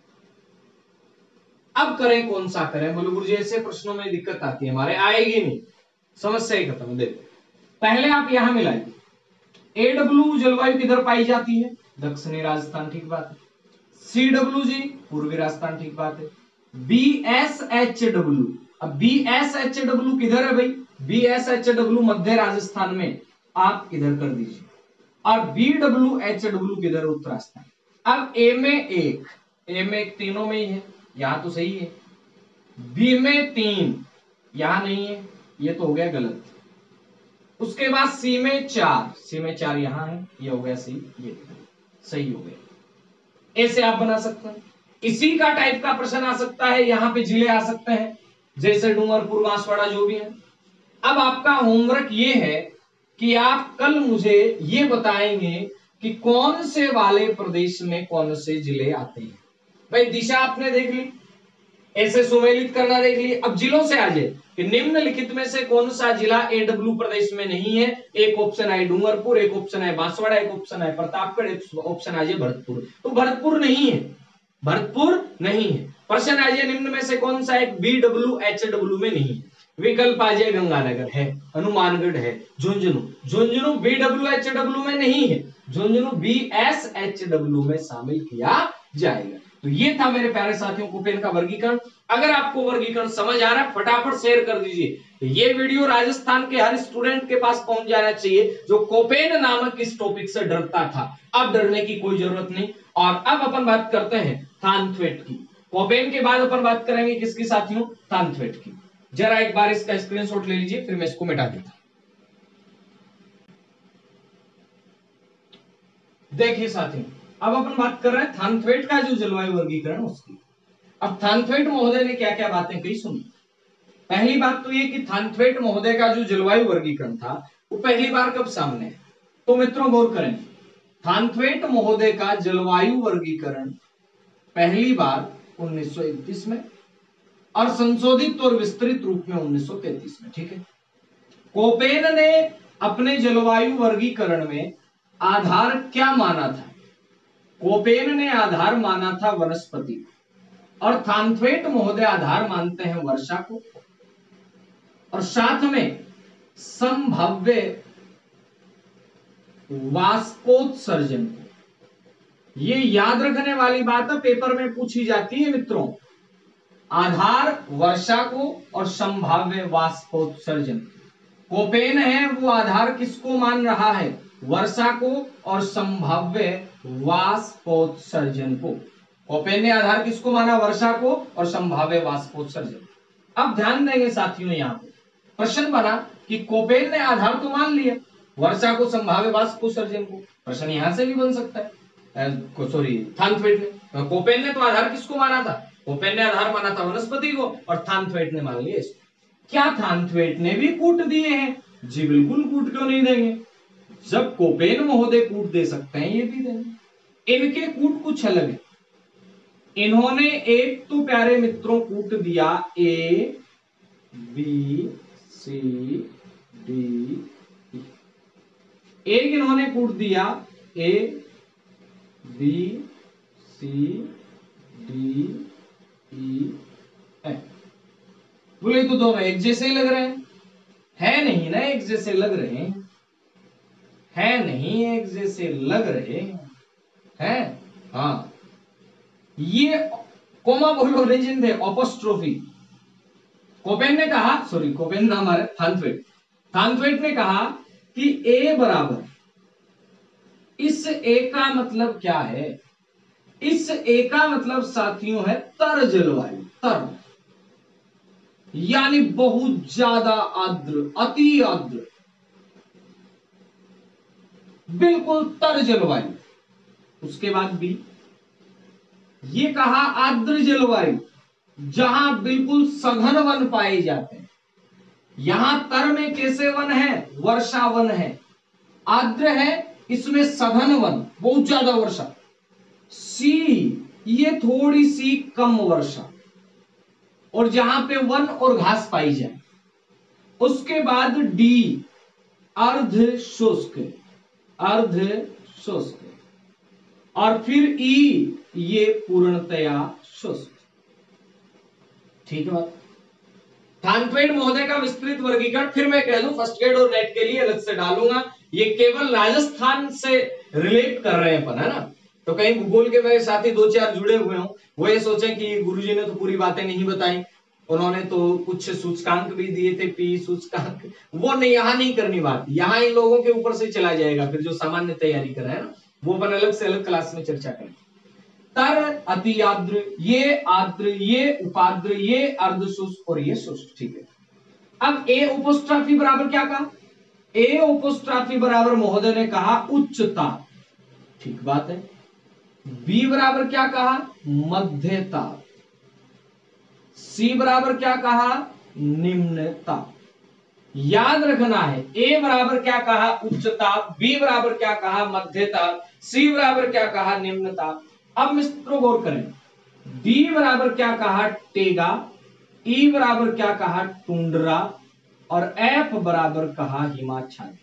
A: अब करें कौन सा करें, बोलो गुरुजी ऐसे प्रश्नों में दिक्कत आती है हमारे, आएगी नहीं, समस्या ही खत्म। देखो पहले आप यहां मिलाइए, ए डब्ल्यू जलवायु किधर पाई जाती है, दक्षिणी राजस्थान, ठीक बात है। सी डब्ल्यू जी पूर्वी राजस्थान, ठीक बात है। बी एस एच डब्ल्यू, अब बी एस एच डब्ल्यू किधर है भाई, बी एस एच डब्ल्यू मध्य राजस्थान में, आप इधर कर दीजिए, और बी डब्ल्यू एच डब्ल्यू किधर, उत्तर राजस्थान। अब ए में एक, ए में एक तीनों में ही है, यहां तो सही है। बी में तीन, यहां नहीं है, ये तो हो गया गलत। उसके बाद सी में चार, सी में चार यहां है, ये हो गया सी, ये सही हो गया। ऐसे आप बना सकते हैं। इसी का टाइप का प्रश्न आ सकता है, यहां पे जिले आ सकते हैं, जैसे डूंगरपुर, बांसवाड़ा, जो भी है। अब आपका होमवर्क ये है कि आप कल मुझे ये बताएंगे कि कौन से वाले प्रदेश में कौन से जिले आते हैं। भाई दिशा आपने देख ली, ऐसे सुमेलित करना देख ली। अब जिलों से आ जाए कि निम्नलिखित में से कौन सा जिला एडब्ल्यू प्रदेश में नहीं है। एक ऑप्शन है डूंगरपुर, एक ऑप्शन है बांसवाड़ा, एक ऑप्शन है प्रतापगढ़, एक ऑप्शन आ जाए भरतपुर। तो भरतपुर नहीं है, भरतपुर नहीं है। प्रश्न आ जाए निम्न में से कौन सा एक बी डब्ल्यू एच डब्ल्यू में नहीं है। विकल्प आ जाए गंगानगर है, हनुमानगढ़ है, Jhunjhunu. Jhunjhunu B W H W में नहीं है, Jhunjhunu B S H W में शामिल किया जाएगा। तो ये था मेरे प्यारे साथियों कोपेन का वर्गीकरण। अगर आपको वर्गीकरण समझ आ रहा है फटाफट शेयर कर दीजिए। ये वीडियो राजस्थान के हर स्टूडेंट के पास पहुंच जाना चाहिए जो कोपेन नामक इस टॉपिक से डरता था। अब डरने की कोई जरूरत नहीं। और अब अपन बात करते हैं थानथवेट की। कोपेन के बाद अपन बात करेंगे किसकी साथियों? थानथवेट की। जरा एक बार इसका स्क्रीनशॉट ले लीजिए, फिर मैं इसको मिटा देता हूं। देखिए साथियों, अब अपन बात कर रहे हैं थानथवेट का जो जलवायु वर्गीकरण उसकी। अब थानथवेट महोदय ने क्या क्या बातें कही सुनी। पहली बात तो ये कि थानथवेट महोदय का जो जलवायु वर्गीकरण था वो पहली बार कब सामने है? तो मित्रों गौर करें, थानथवेट महोदय का जलवायु वर्गीकरण पहली बार उन्नीस सौ इकतीस में और संशोधित और विस्तृत रूप में उन्नीस सौ तैंतीस में। ठीक है। कोपेन ने अपने जलवायु वर्गीकरण में आधार क्या माना था? कोपेन ने आधार माना था वनस्पति, और थानथवेट महोदय आधार मानते हैं वर्षा को, और साथ में संभाव्य वाष्पोत्सर्जन को। ये याद रखने वाली बात है, पेपर में पूछी जाती है मित्रों। आधार वर्षा को और संभाव्य वाष्पोत्सर्जन। कोपेन है वो आधार किसको मान रहा है? वर्षा को और संभाव्य वाष्पोत्सर्जन को। कोपेन ने आधार किसको माना? वर्षा को और संभाव्य वाष्पोत्सर्जन। अब ध्यान देंगे साथियों, यहां पे प्रश्न बना कि कोपेन ने आधार तो मान लिया वर्षा को, संभाव्य वाष्पोत्सर्जन को। प्रश्न यहां से भी बन सकता है, सॉरी थानथवेट ने, कोपेन ने तो आधार किसको माना था? कोपेन ने आधार माना था वनस्पति को और थानथवेट ने मान लिया इसको। क्या थानथवेट ने भी कूट दिए हैं? जी बिल्कुल, कूट क्यों नहीं देंगे। जब कोपेन महोदय कूट दे सकते हैं ये भी देंगे। इनके कूट कुछ अलग है। इन्होंने एक तो प्यारे मित्रों कूट दिया ए बी सी डी, एक इन्होंने कूट दिया A B C D E F. बोले तो दोनों एक जैसे ही लग रहे हैं, है नहीं ना एक जैसे लग रहे हैं, है नहीं एक जैसे लग रहे हैं। हाँ, ये कोमा बोलो ओरिजिन थे, अपोस्ट्रोफी। कोपेन ने कहा, सॉरी कोपेन नाम है थानथवेट, थानथवेट ने कहा कि ए बराबर, इस ए का मतलब क्या है? इस ए का मतलब साथियों है तर जलवायु। तर यानी बहुत ज्यादा आर्द्र, अति आर्द्र, बिल्कुल तर जलवायु। उसके बाद भी ये कहा आर्द्र जलवायु, जहां बिल्कुल सघन वन पाए जाते हैं। यहां तर में कैसे वन है? वर्षा वन है। आर्द्र है, इसमें सघन वन, बहुत ज्यादा वर्षा। सी, ये थोड़ी सी कम वर्षा, और जहां पे वन और घास पाई जाए। उसके बाद डी, अर्ध शुष्क, अर्ध शुष्क, और फिर ई, ये पूर्णतया शुष्क। ठीक है बात। थानथवेट महोदय का विस्तृत वर्गीकरण फिर मैं कह दूं, फर्स्ट ग्रेड और नेट के लिए अलग से डालूंगा। ये केवल राजस्थान से रिलेट कर रहे हैं अपन, है ना। तो कहीं भूगोल के मेरे साथी दो चार जुड़े हुए हों, वो ये सोचे कि गुरुजी ने तो पूरी बातें नहीं बताई, उन्होंने तो कुछ सूचकांक भी दिए थे, पी सूचकांक, वो नहीं, यहाँ नहीं करनी बात। यहाँ इन लोगों के ऊपर से चला जाएगा, फिर जो सामान्य तैयारी कर रहे हैं ना, वो अपन अलग से अलग क्लास में चर्चा करें। तर, अति आर्द्र, ये आर्द्र, ये उपाद्र, ये अर्धशुष्क और ये शुष्क। ठीक है। अब ए उपोस्ट्राफी बराबर क्या कहा? ए उपोस्ट्राफी बराबर महोदय ने कहा उच्चता। ठीक बात है। बी बराबर क्या कहा? मध्यता। सी बराबर क्या कहा, निम्न ताप। याद रखना है, ए बराबर क्या कहा, उच्च ताप, बी बराबर क्या कहा, मध्य ताप, सी बराबर क्या कहा, निम्न ताप। अब मित्रों गौर करें, डी बराबर क्या कहा, टेगा, ई बराबर क्या कहा, टुंड्रा, और एफ बराबर कहा हिमाच्छादित,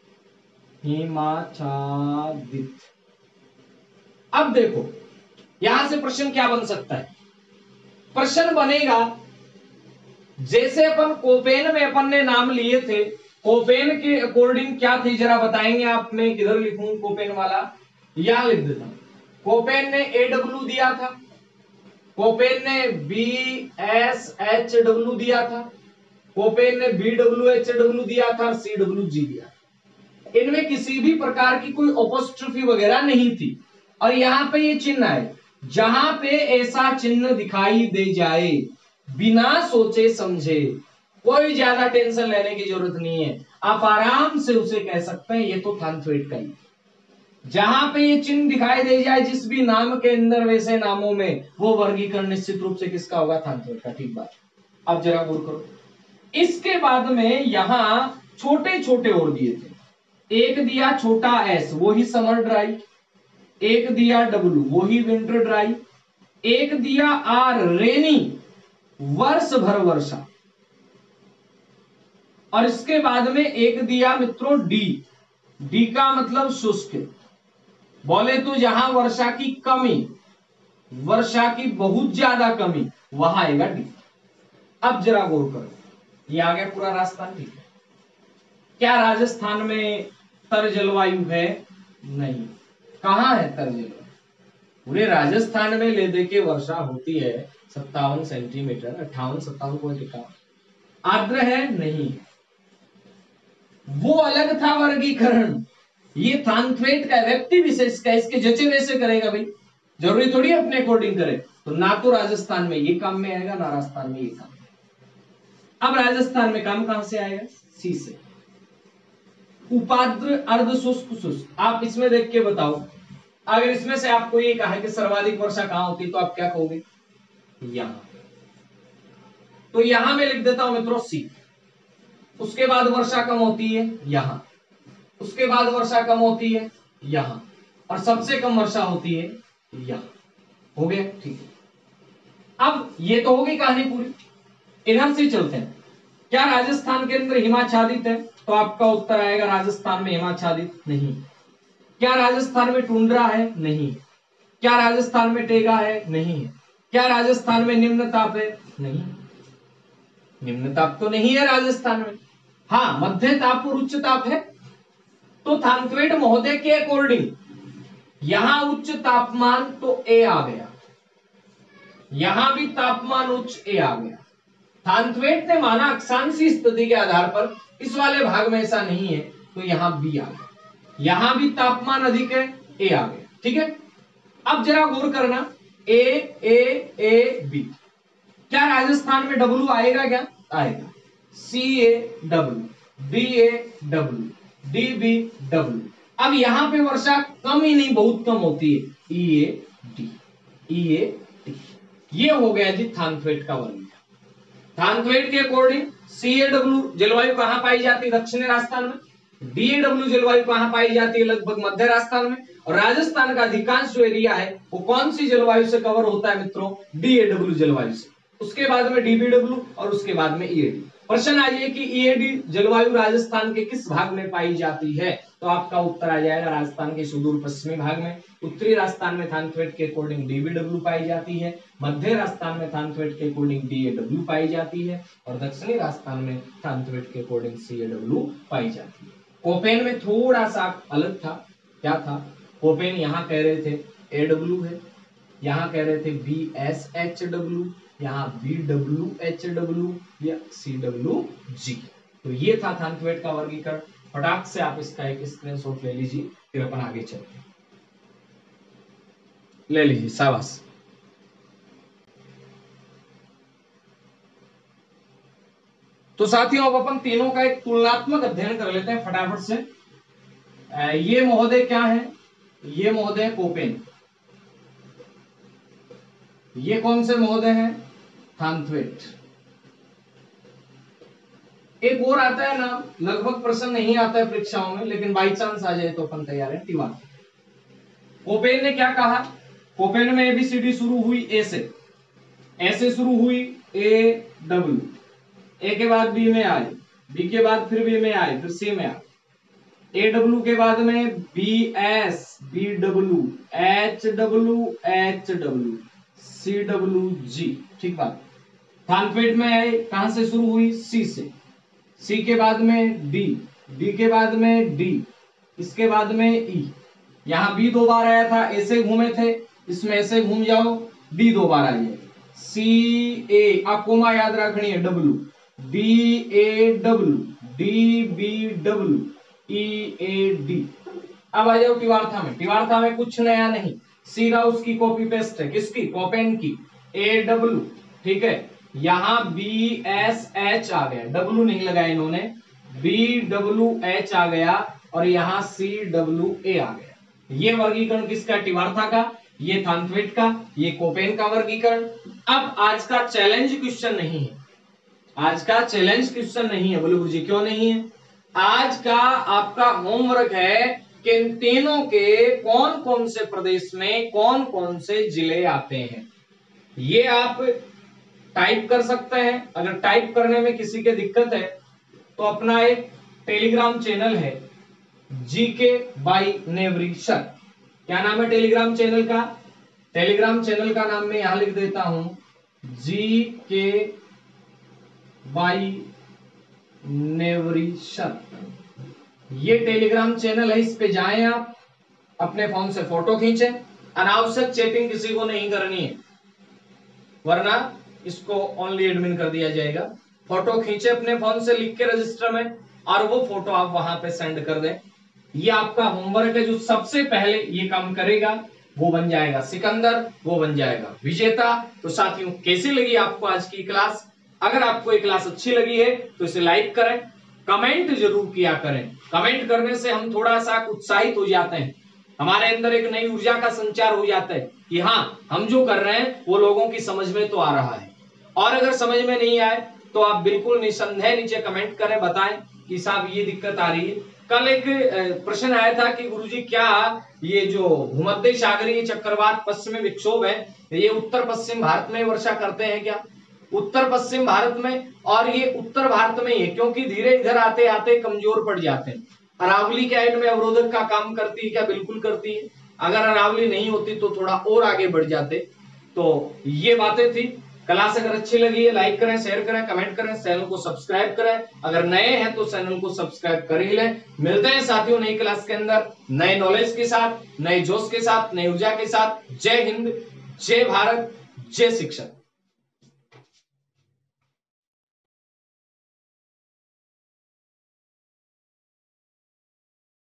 A: हिमाच्छादित। अब देखो यहां से प्रश्न क्या बन सकता है, प्रश्न बनेगा जैसे अपन कोपेन में अपन ने नाम लिए थे, कोपेन के अकॉर्डिंग क्या थी जरा बताएंगे आप। मैं किधर लिखूं कोपेन वाला, यहां लिख देता हूं। कोपेन ने ए डब्ल्यू दिया था, कोपेन ने बी एस एच डब्ल्यू दिया था, कोपेन ने बी डब्ल्यू एच डब्ल्यू दिया था और सी डब्ल्यू जी दिया था। इनमें किसी भी प्रकार की कोई अपोस्ट्रोफी वगैरह नहीं थी। और यहां पे ये चिन्ह है, जहां पे ऐसा चिन्ह दिखाई दे जाए, बिना सोचे समझे, कोई ज्यादा टेंशन लेने की जरूरत नहीं है, आप आराम से उसे कह सकते हैं ये तो थानथवेट का ही। जहां पे ये चिन्ह दिखाई दे जाए जिस भी नाम के अंदर, वैसे नामों में, वो वर्गीकरण निश्चित रूप से किसका होगा, थानथवेट का। ठीक बात। अब जरा गौर करो, इसके बाद में यहां छोटे छोटे और दिए थे। एक दिया छोटा एस, वो ही समर ड्राई, एक दिया डब्ल्यू, वो ही विंटर ड्राई, एक दिया आर रेनी, वर्ष भर वर्षा, और इसके बाद में एक दिया मित्रों डी, डी का मतलब शुष्क, बोले तो जहां वर्षा की कमी, वर्षा की बहुत ज्यादा कमी, वहां आएगा डी। अब जरा गौर करो, ये आ गया पूरा राजस्थान। ठीक है, क्या राजस्थान में तर जलवायु है? नहीं। कहां है तर जलवायु? पूरे राजस्थान में ले दे के वर्षा होती है सत्तावन सेंटीमीटर, अट्ठावन सत्तावन पॉइंट इक्यावन। आर्द्र है? नहीं। वो अलग था वर्गीकरण, ये थानथवेट का व्यक्ति विशेष का, इसके जचे वैसे करेगा भाई, जरूरी थोड़ी अपने अकॉर्डिंग करे। तो ना तो राजस्थान में ये काम में आएगा, ना राजस्थान में ये काम। अब राजस्थान में काम कहां से आएगा? सी से। उपाद्र, अर्ध शुष्क, शुष्क। आप इसमें देख के बताओ, अगर इसमें से आपको ये कहा है कि सर्वाधिक वर्षा कहां होती, तो आप क्या कहोगे? यहां। तो यहां मैं लिख देता हूं मित्रों सी। उसके बाद वर्षा कम होती है यहां, उसके बाद वर्षा कम होती है यहां, और सबसे कम वर्षा होती है यहां। हो गया? ठीक है। अब ये तो होगी कहानी पूरी, इधर से चलते हैं। क्या राजस्थान के अंदर हिमाच्छादित है? तो आपका उत्तर आएगा राजस्थान में हिमाच्छादित नहीं। क्या राजस्थान में टुंड्रा है? नहीं। क्या राजस्थान में टेगा है? नहीं है। क्या राजस्थान में निम्न ताप है? नहीं। निम्न ताप तो नहीं है राजस्थान में। हाँ, मध्य ताप और उच्च ताप है। तो थानथवेट महोदय के अकॉर्डिंग यहां उच्च तापमान तो ए आ गया, यहां भी तापमान उच्च ए आ गया। थानथवेट ने माना अक्षांशीय स्थिति के आधार पर इस वाले भाग में ऐसा नहीं है, तो यहां बी आ गया, यहां भी तापमान अधिक है, ए आ गया। ठीक है। अब जरा गौर करना, ए ए ए बी। क्या राजस्थान में डब्ल्यू आएगा? क्या आएगा? C A W, B A W, D B W. अब यहां पे वर्षा कम ही नहीं, बहुत कम होती है, ई A D, E A D. ये हो गया जी थानथवेट का वर्गीकरण। थानथवेट के अकॉर्डिंग सी ए डब्ल्यू जलवायु कहां पाई जाती है? दक्षिणी राजस्थान में। डी ए डब्ल्यू जलवायु कहां पाई जाती है? लगभग मध्य राजस्थान में। और राजस्थान का अधिकांश जो एरिया है वो कौन सी जलवायु से कवर होता है मित्रों? डी ए डब्ल्यू जलवायु से। उसके बाद में डी बी डब्ल्यू और उसके बाद में ई ए डी। प्रश्न आ जाए कि ई ए डी जलवायु राजस्थान के किस भाग में पाई जाती है? तो आपका उत्तर आ जाएगा राजस्थान के सुदूर पश्चिमी भाग में। उत्तरी राजस्थान में थानथवेट के अकॉर्डिंग डी बी डब्ल्यू पाई जाती है, मध्य राजस्थान में थानथवेट के अकॉर्डिंग डी ए डब्ल्यू पाई जाती है, और दक्षिणी राजस्थान में थानथवेट के अकॉर्डिंग सी ए डब्ल्यू पाई जाती है। कोपेन में थोड़ा सा अलग था। क्या था? कोपेन यहां कह रहे थे ए डब्ल्यू है, यहां कह रहे थे बी एस एच डब्ल्यू, यहां बी डब्ल्यू एच डब्ल्यू या सी डब्ल्यू जी। तो ये था थानथवेट का वर्गीकरण। फटाक से आप इसका एक स्क्रीनशॉट ले लीजिए, फिर अपन आगे चलते हैं। ले लीजिए, शाबाश। तो साथियों अब अपन तीनों का एक तुलनात्मक अध्ययन कर लेते हैं फटाफट से। ये महोदय क्या है? ये महोदय कोपेन। ये कौन से महोदय हैं? थानथ्वेट। एक और आता है नाम, लगभग प्रश्न नहीं आता है परीक्षाओं में, लेकिन बाई चांस आ जाए तो अपन तैयार है, टिवार्थ। कोपेन ने क्या कहा, कोपेन में एबीसीडी शुरू हुई ए से, ऐसे शुरू हुई ए डब्ल्यू, ए के बाद बी में आए, बी के बाद फिर बी में आए, फिर सी में आए, ए डब्ल्यू के बाद में B S, B W, H W, H W, C W G. ठीक बात। थानथ्वेट में आए, कहां से शुरू हुई, सी से, सी के बाद में डी, डी के बाद में डी, इसके बाद में ई, यहां बी दो बार आया था, ऐसे घूमे थे, इसमें ऐसे घूम जाओ, डी दो बार आइए, सी ए, आप कोमा याद रखनी है, W, D A W, D B W, E A D. अब आ जाओ टिवार्था में, टिवार्था में कुछ नया नहीं, सीधा उसकी कॉपी पेस्ट है, किसकी, कोपेन की, ए डब्ल्यू। ठीक है, यहां बी एस एच आ गया, डब्ल्यू नहीं लगाया इन्होंने, बी डब्ल्यू एच आ गया, और यहां सी डब्ल्यू ए आ गया। ये वर्गीकरण किसका, टिवार्था का, ये थानथ्वेट का, ये कोपेन का वर्गीकरण। अब आज का चैलेंज क्वेश्चन नहीं है, आज का चैलेंज क्वेश्चन नहीं है, बोले गुरुजी क्यों नहीं है? आज का आपका होमवर्क है कि इन तीनों के कौन कौन से प्रदेश में कौन कौन से जिले आते हैं, ये आप टाइप कर सकते हैं। अगर टाइप करने में किसी के दिक्कत है तो अपना एक टेलीग्राम चैनल है, जीके बाई नेवरी सर। क्या नाम है टेलीग्राम चैनल का? टेलीग्राम चैनल का नाम मैं यहां लिख देता हूं, जीके बाई नेवरी सर। ये टेलीग्राम चैनल है, इस पे जाएं आप, अपने फोन से फोटो खींचें, अनावश्यक चैटिंग किसी को नहीं करनी है, वरना इसको ओनली एडमिन कर दिया जाएगा। फोटो खींचे अपने फोन से, लिख के रजिस्टर में, और वो फोटो आप वहां पे सेंड कर दें। ये आपका होमवर्क है, जो सबसे पहले ये काम करेगा वो बन जाएगा सिकंदर, वो बन जाएगा विजेता। तो साथियों, कैसी लगी आपको आज की क्लास? अगर आपको ये क्लास अच्छी लगी है तो इसे लाइक करें, कमेंट जरूर किया करें। कमेंट करने से हम थोड़ा सा उत्साहित हो जाते हैं, हमारे अंदर एक नई ऊर्जा का संचार हो जाता है कि हाँ, हम जो कर रहे हैं वो लोगों की समझ में तो आ रहा है। और अगर समझ में नहीं आए तो आप बिल्कुल निसंदेह नीचे कमेंट करें, बताएं कि साहब ये दिक्कत आ रही है। कल एक प्रश्न आया था कि गुरुजी क्या ये जो भूमध्य सागरीय चक्रवात पश्चिमी विक्षोभ है, ये उत्तर पश्चिम भारत में वर्षा करते हैं क्या? उत्तर पश्चिम भारत में, और ये उत्तर भारत में ही है, क्योंकि धीरे इधर आते आते कमजोर पड़ जाते हैं। अरावली के एंड में अवरोधक का काम करती है क्या? बिल्कुल करती है। अगर अरावली नहीं होती तो थोड़ा और आगे बढ़ जाते। तो ये बातें थी। क्लास अगर अच्छी लगी है लाइक करें, शेयर करें, कमेंट करें, चैनल को सब्सक्राइब करें। अगर नए हैं तो चैनल को सब्सक्राइब कर ही लें। मिलते हैं साथियों नई क्लास के अंदर, नए नॉलेज के साथ, नए जोश के साथ, नई ऊर्जा के साथ। जय हिंद, जय भारत, जय शिक्षक।